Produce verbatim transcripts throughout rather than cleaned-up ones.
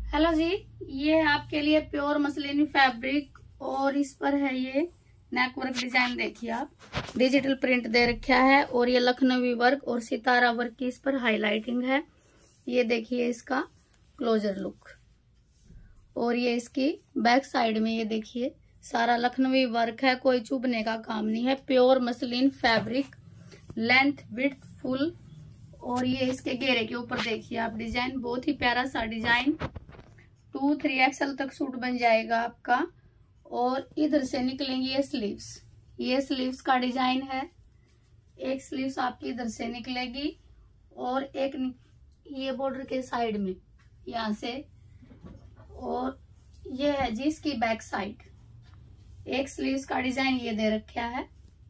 Hello जी, ये है आपके लिए प्योर मसलिन फैब्रिक और इस पर है ये नेक वर्क डिजाइन। देखिए आप, डिजिटल प्रिंट दे रखा है और ये लखनवी वर्क और सितारा वर्क की इस पर हाईलाइटिंग है। ये देखिए इसका क्लोजर लुक और ये इसकी बैक साइड में ये देखिए सारा लखनवी वर्क है, कोई चुभने का काम नहीं है। Pure muslin fabric, length width full. और ये इसके घेरे के ऊपर देखिए आप डिजाइन, बहुत ही प्यारा सा डिजाइन। टू थ्री एक्सएल तक सूट बन जाएगा आपका। और इधर से निकलेंगी ये स्लीव्स, ये स्लीव्स का डिजाइन है। एक स्लीव्स आपकी इधर से निकलेगी और एक ये बॉर्डर के साइड में यहाँ से, और ये है जी इसकी बैक साइड। एक स्लीव्स का डिजाइन ये दे रखा है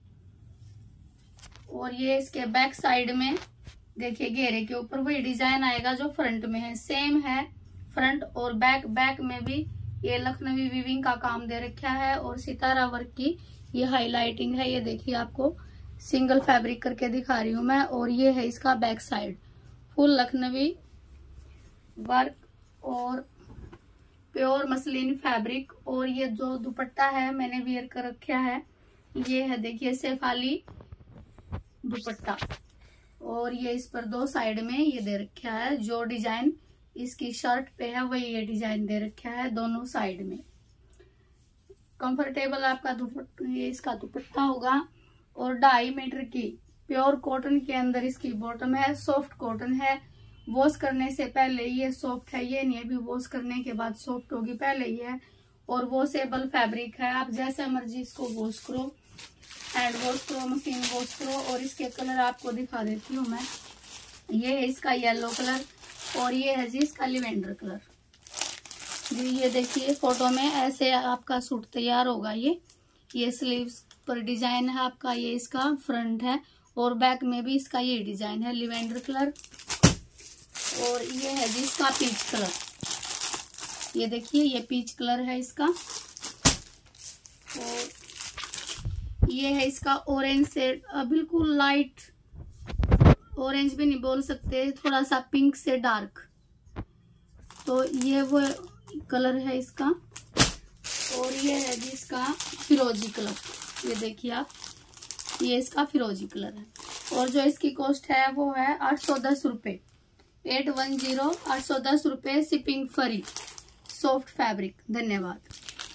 और ये इसके बैक साइड में देखिए घेरे के ऊपर वही डिजाइन आएगा जो फ्रंट में है, सेम है फ्रंट और बैक। बैक में भी ये लखनवी वीविंग का काम दे रखा है और सितारा वर्क की ये हाईलाइटिंग है। ये देखिए आपको सिंगल फैब्रिक करके दिखा रही हूं मैं। और ये है इसका back side, full Lucknowi work और प्योर मसलिन फैब्रिक। और ये जो दुपट्टा है मैंने वियर कर रखा है, ये है देखिए शेफाली दुपट्टा। और ये इस पर दो साइड में ये दे रखा है, जो डिजाइन इसकी शर्ट पे है वही ये डिजाइन दे रखा है दोनों साइड में। कंफर्टेबल आपका दुपट्टा, ये इसका दुपट्टा होगा। और ढाई मीटर की प्योर कॉटन के अंदर इसकी बॉटम है, सॉफ्ट कॉटन है। वॉश करने से पहले ये सॉफ्ट है, ये नहीं अभी वॉश करने के बाद सॉफ्ट होगी, पहले ही है। और वॉशेबल फैब्रिक है, आप जैसे मर्जी इसको वॉश करो, हैंड वॉश करो, मशीन वॉश करो। और इसके कलर आपको दिखा देती हूँ मैं। ये है इसका येलो कलर और ये है जी इसका लिवेंडर कलर जी। ये देखिए फोटो में ऐसे आपका सूट तैयार होगा। ये ये स्लीव्स पर डिजाइन है आपका, ये इसका फ्रंट है और बैक में भी इसका ये डिजाइन है लिवेंडर कलर। और ये है जी इसका पीच कलर, ये देखिए ये पीच कलर है इसका। और ये है इसका ऑरेंज शेड, बिल्कुल लाइट ऑरेंज भी नहीं बोल सकते, थोड़ा सा पिंक से डार्क, तो ये वो कलर है इसका। और ये है जी इसका फिरोजी कलर, ये देखिए आप, ये इसका फिरोजी कलर है। और जो इसकी कॉस्ट है वो है आठ सौ दस रुपये, एट वन जीरो आठ सौ दस रुपये शिपिंग फ्री, सॉफ्ट फैब्रिक। धन्यवाद।